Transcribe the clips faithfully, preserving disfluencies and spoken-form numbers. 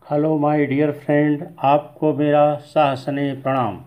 Hello my dear friend, आपको मेरा सहस्नेह प्रणाम।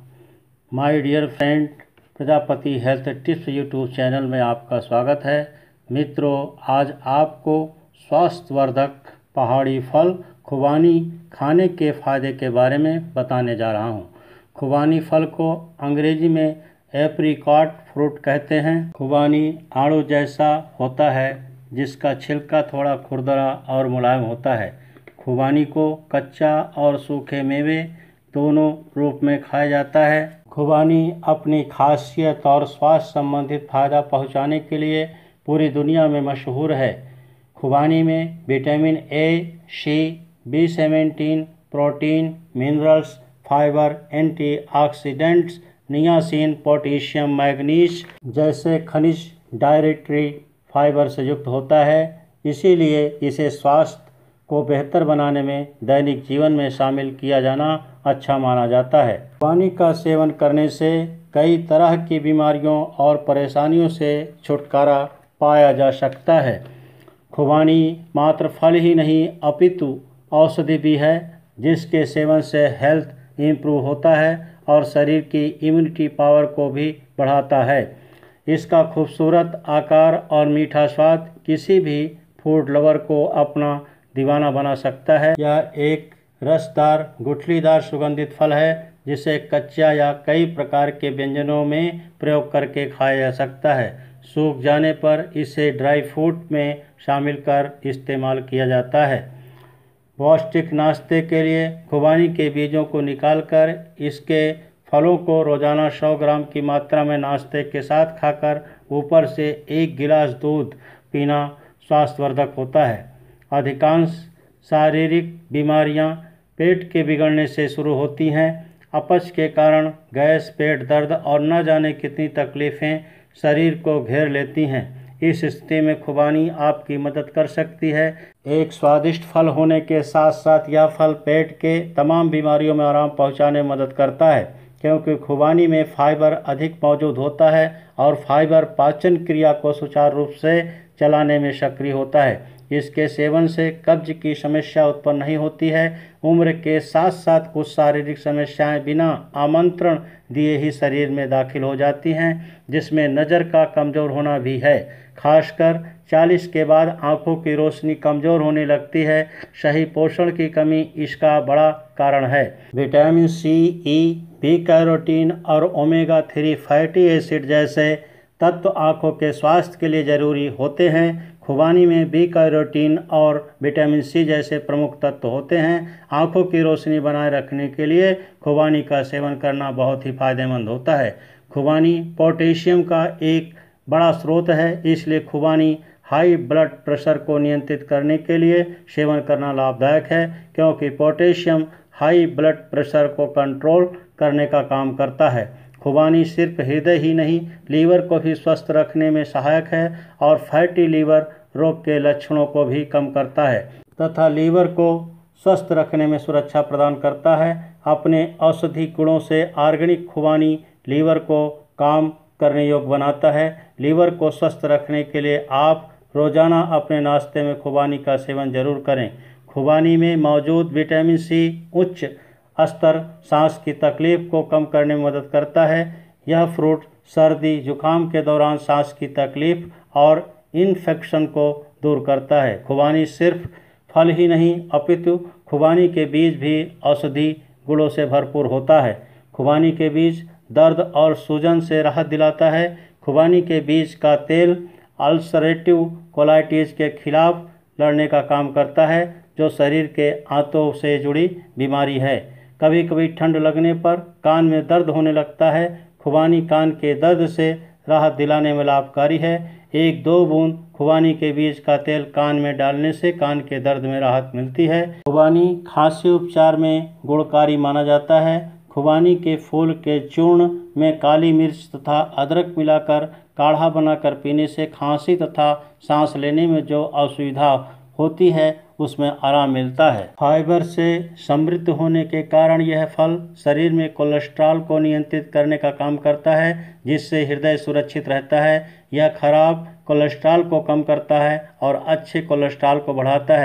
My dear friend, Prajapati health tips YouTube channel में आपका स्वागत है। मित्रों, आज आपको स्वास्थ्यवर्धक पहाड़ी फल खुबानी खाने के फ़ायदे के बारे में बताने जा रहा हूँ। खुबानी फल को अंग्रेजी में एप्रिकॉट फ्रूट कहते हैं। खुबानी आड़ू जैसा होता है, जिसका छिलका थोड़ा खुरदरा और मुलायम होता है। खुबानी को कच्चा और सूखे मेवे दोनों रूप में खाया जाता है। खुबानी अपनी खासियत और स्वास्थ्य संबंधित फायदा पहुंचाने के लिए पूरी दुनिया में मशहूर है। खुबानी में vitamin A, C, B seventeen, protein, minerals, fibre, antioxidants, niacin, potassium, manganese जैसे खनिज डायटरी फाइबर से युक्त होता है। इसीलिए इसे स्वास्थ्य को बेहतर बनाने में दैनिक जीवन में शामिल किया जाना अच्छा माना जाता है। खुबानी का सेवन करने से कई तरह की बीमारियों और परेशानियों से छुटकारा पाया जा सकता है। खुबानी मात्र फल ही नहीं अपितु औषधि भी है, जिसके सेवन से हेल्थ इम्प्रूव होता है और शरीर की इम्यूनिटी पावर को भी बढ़ाता है। इसका खूबसूरत आकार और मीठा स्वाद किसी भी फूड लवर को अपना दीवाना बना सकता है। यह एक रसदार गुठलीदार सुगंधित फल है, जिसे कच्चा या कई प्रकार के व्यंजनों में प्रयोग करके खाया जा सकता है। सूख जाने पर इसे ड्राई फ्रूट में शामिल कर इस्तेमाल किया जाता है। पौष्टिक नाश्ते के लिए खुबानी के बीजों को निकालकर इसके फलों को रोजाना सौ ग्राम की मात्रा में नाश्ते के साथ खाकर ऊपर से एक गिलास दूध पीना स्वास्थ्यवर्धक होता है। अधिकांश शारीरिक बीमारियां पेट के बिगड़ने से शुरू होती हैं। अपच के कारण गैस, पेट दर्द और न जाने कितनी तकलीफ़ें शरीर को घेर लेती हैं। इस स्थिति में खुबानी आपकी मदद कर सकती है। एक स्वादिष्ट फल होने के साथ साथ यह फल पेट के तमाम बीमारियों में आराम पहुंचाने में मदद करता है, क्योंकि खुबानी में फाइबर अधिक मौजूद होता है और फाइबर पाचन क्रिया को सुचारू रूप से चलाने में सक्रिय होता है। इसके सेवन से कब्ज की समस्या उत्पन्न नहीं होती है। उम्र के साथ साथ कुछ शारीरिक समस्याएं बिना आमंत्रण दिए ही शरीर में दाखिल हो जाती हैं, जिसमें नज़र का कमज़ोर होना भी है। खासकर चालीस के बाद आंखों की रोशनी कमज़ोर होने लगती है। सही पोषण की कमी इसका बड़ा कारण है। Vitamin C, E, B carotene और ओमेगा थ्री फैटी एसिड जैसे तत्व आंखों के स्वास्थ्य के लिए ज़रूरी होते हैं। खुबानी में बी कैरोटीन और विटामिन सी जैसे प्रमुख तत्व होते हैं। आंखों की रोशनी बनाए रखने के लिए खुबानी का सेवन करना बहुत ही फायदेमंद होता है। खुबानी पोटेशियम का एक बड़ा स्रोत है, इसलिए खुबानी हाई ब्लड प्रेशर को नियंत्रित करने के लिए सेवन करना लाभदायक है, क्योंकि पोटेशियम हाई ब्लड प्रेशर को कंट्रोल करने का काम करता है। खुबानी सिर्फ हृदय ही नहीं, लीवर को भी स्वस्थ रखने में सहायक है और फैटी लीवर रोग के लक्षणों को भी कम करता है तथा लीवर को स्वस्थ रखने में सुरक्षा प्रदान करता है। अपने औषधि गुणों से ऑर्गेनिक खुबानी लीवर को काम करने योग्य बनाता है। लीवर को स्वस्थ रखने के लिए आप रोजाना अपने नाश्ते में खुबानी का सेवन जरूर करें। खुबानी में मौजूद विटामिन सी उच्च स्तर सांस की तकलीफ को कम करने में मदद करता है। यह फ्रूट सर्दी जुकाम के दौरान सांस की तकलीफ और इन्फेक्शन को दूर करता है। खुबानी सिर्फ फल ही नहीं अपितु खुबानी के बीज भी औषधि गुणों से भरपूर होता है। खुबानी के बीज दर्द और सूजन से राहत दिलाता है। खुबानी के बीज का तेल अल्सरेटिव कोलाइटिस के खिलाफ लड़ने का काम करता है, जो शरीर के आंतों से जुड़ी बीमारी है। कभी कभी ठंड लगने पर कान में दर्द होने लगता है। खुबानी कान के दर्द से राहत दिलाने में लाभकारी है। एक दो बूंद खुबानी के बीज का तेल कान में डालने से कान के दर्द में राहत मिलती है। खुबानी खांसी उपचार में गुणकारी माना जाता है। खुबानी के फूल के चूर्ण में काली मिर्च तथा अदरक मिलाकर काढ़ा बनाकर पीने से खांसी तथा सांस लेने में जो असुविधा होती है उसमें आराम मिलता है। फाइबर से समृद्ध होने के कारण यह फल शरीर में कोलेस्ट्रॉल को नियंत्रित करने का काम करता है, जिससे हृदय सुरक्षित रहता है। यह खराब कोलेस्ट्रॉल को कम करता है और अच्छे कोलेस्ट्रॉल को बढ़ाता है।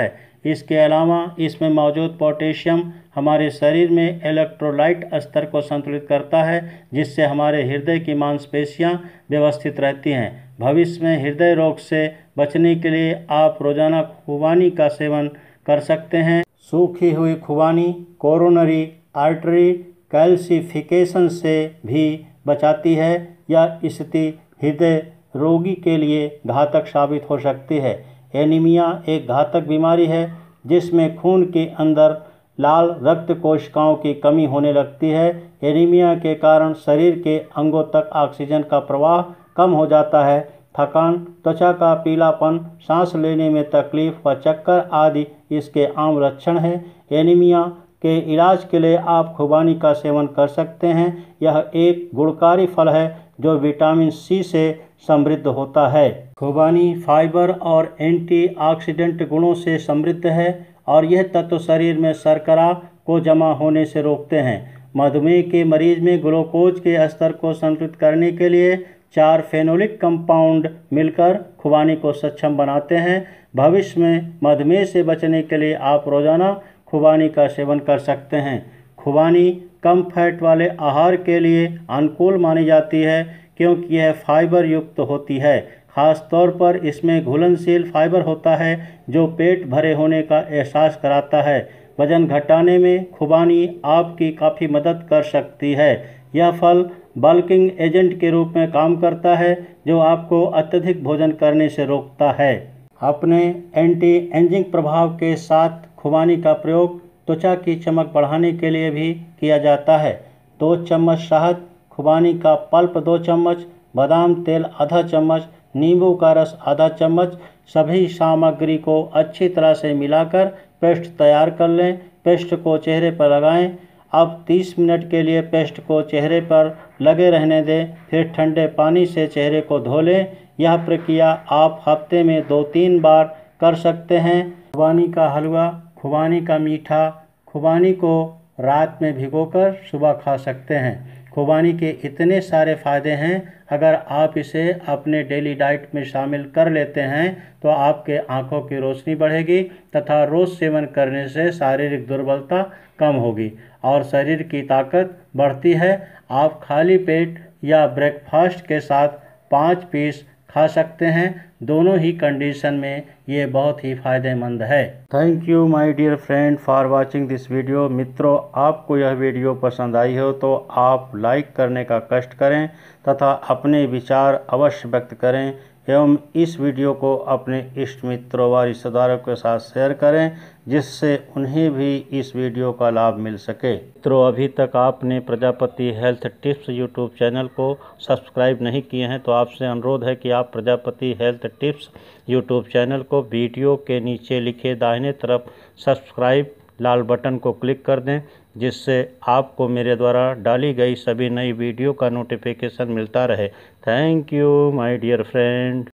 इसके अलावा इसमें मौजूद पोटेशियम हमारे शरीर में इलेक्ट्रोलाइट स्तर को संतुलित करता है, जिससे हमारे हृदय की मांसपेशियां व्यवस्थित रहती हैं। भविष्य में हृदय रोग से बचने के लिए आप रोजाना खुबानी का सेवन कर सकते हैं। सूखी हुई खुबानी कोरोनरी आर्टरी कैल्सिफिकेशन से भी बचाती है। यह स्थिति हृदय रोगी के लिए घातक साबित हो सकती है। एनीमिया एक घातक बीमारी है जिसमें खून के अंदर लाल रक्त कोशिकाओं की कमी होने लगती है। एनीमिया के कारण शरीर के अंगों तक ऑक्सीजन का प्रवाह कम हो जाता है। थकान, त्वचा का पीलापन, सांस लेने में तकलीफ व चक्कर आदि इसके आम लक्षण हैं। एनीमिया के इलाज के लिए आप खुबानी का सेवन कर सकते हैं। यह एक गुणकारी फल है जो विटामिन सी से समृद्ध होता है। खुबानी फाइबर और एंटीऑक्सीडेंट गुणों से समृद्ध है और यह तत्व शरीर में शर्करा को जमा होने से रोकते हैं। मधुमेह के मरीज में ग्लूकोज के स्तर को संतुलित करने के लिए चार फेनोलिक कंपाउंड मिलकर खुबानी को सक्षम बनाते हैं। भविष्य में मधुमेह से बचने के लिए आप रोजाना खुबानी का सेवन कर सकते हैं। खुबानी कम फैट वाले आहार के लिए अनुकूल मानी जाती है क्योंकि यह फाइबर युक्त होती है। खास तौर पर इसमें घुलनशील फाइबर होता है जो पेट भरे होने का एहसास कराता है। वजन घटाने में खुबानी आपकी काफ़ी मदद कर सकती है। यह फल बल्किंग एजेंट के रूप में काम करता है जो आपको अत्यधिक भोजन करने से रोकता है। अपने एंटी एजिंग प्रभाव के साथ खुबानी का प्रयोग त्वचा की चमक बढ़ाने के लिए भी किया जाता है। दो चम्मच शहद, खुबानी का पल्प दो चम्मच, बादाम तेल आधा चम्मच, नींबू का रस आधा चम्मच, सभी सामग्री को अच्छी तरह से मिलाकर पेस्ट तैयार कर लें। पेस्ट को चेहरे पर लगाएं। अब तीस मिनट के लिए पेस्ट को चेहरे पर लगे रहने दें, फिर ठंडे पानी से चेहरे को धो लें। यह प्रक्रिया आप हफ्ते में दो तीन बार कर सकते हैं। खुबानी का हलवा, खुबानी का मीठा, खुबानी को रात में भिगोकर सुबह खा सकते हैं। खुबानी के इतने सारे फ़ायदे हैं, अगर आप इसे अपने डेली डाइट में शामिल कर लेते हैं तो आपके आँखों की रोशनी बढ़ेगी तथा रोज़ सेवन करने से शारीरिक दुर्बलता कम होगी और शरीर की ताकत बढ़ती है। आप खाली पेट या ब्रेकफास्ट के साथ पाँच पीस खा सकते हैं। दोनों ही कंडीशन में ये बहुत ही फ़ायदेमंद है। Thank you my dear friend for watching this video. मित्रों, आपको यह वीडियो पसंद आई हो तो आप लाइक करने का कष्ट करें तथा अपने विचार अवश्य व्यक्त करें एवं इस वीडियो को अपने इष्ट मित्रों व रिश्तेदारों के साथ शेयर करें जिससे उन्हें भी इस वीडियो का लाभ मिल सके। मित्रों, अभी तक आपने Prajapati health tips YouTube channel को सब्सक्राइब नहीं किए हैं तो आपसे अनुरोध है कि आप Prajapati health tips YouTube channel को वीडियो के नीचे लिखे दाहिने तरफ सब्सक्राइब लाल बटन को क्लिक कर दें, जिससे आपको मेरे द्वारा डाली गई सभी नई वीडियो का नोटिफिकेशन मिलता रहे। Thank you my dear friend.